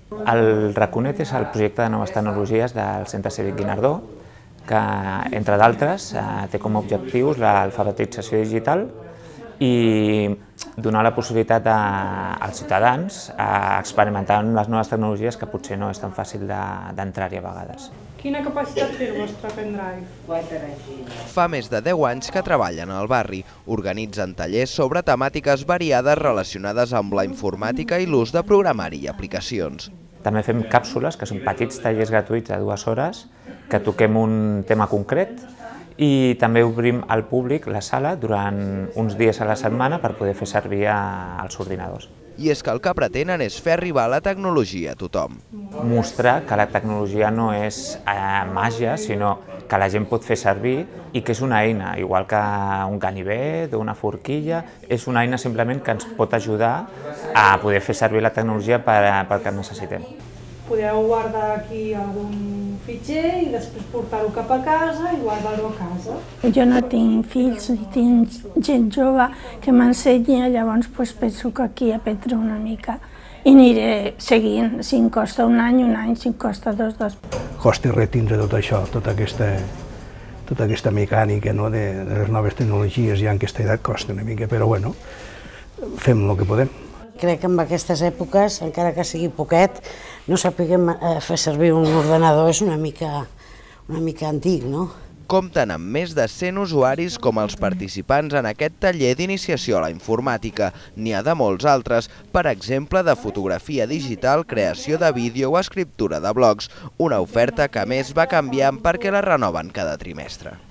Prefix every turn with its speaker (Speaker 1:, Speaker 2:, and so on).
Speaker 1: El RACUNET és el projecte de noves tecnologies del Centre Cívic Guinardó, que, entre d'altres, té com a objectius l'alfabetització digital i donar la possibilitat als ciutadans a experimentar amb les noves tecnologies que potser no és tan fàcil d'entrar-hi a vegades.
Speaker 2: Quina capacitat té el vostre pendrive?
Speaker 3: Fa més de 10 anys que treballen al barri. Organitzen tallers sobre temàtiques variades relacionades amb la informàtica i l'ús de programari i aplicacions.
Speaker 1: També fem càpsules, que són petits tallers gratuïts de 2 hores, que toquem un tema concret i també obrim al públic la sala durant uns dies a la setmana per poder fer servir els ordinadors.
Speaker 3: I és que el que pretenen és fer arribar la tecnologia a tothom.
Speaker 1: Mostrar que la tecnologia no és màgia, sinó que la gent pot fer servir i que és una eina, igual que un ganivet o una forquilla, és una eina simplement que ens pot ajudar a poder fer servir la tecnologia pel que necessitem.
Speaker 2: Podeu guardar aquí algun fitxer i després portar-ho cap a casa i guardar-ho a casa.
Speaker 4: Jo no tinc fills ni tinc gent jove que m'ensenya, llavors penso que aquí aprendré una mica i aniré seguint, si em costa un any, si em costa dos.
Speaker 5: Costa retindre tot això, tota aquesta mecànica de les noves tecnologies, ja en aquesta edat costa una mica, però bueno, fem el que podem.
Speaker 6: Crec que en aquestes èpoques, encara que sigui poquet, no sapiguem fer servir un ordenador és una mica antic, no?
Speaker 3: Compten amb més de 100 usuaris com els participants en aquest taller d'iniciació a la informàtica. N'hi ha de molts altres, per exemple de fotografia digital, creació de vídeo o escriptura de blogs, una oferta que a més va canviant perquè la renoven cada trimestre.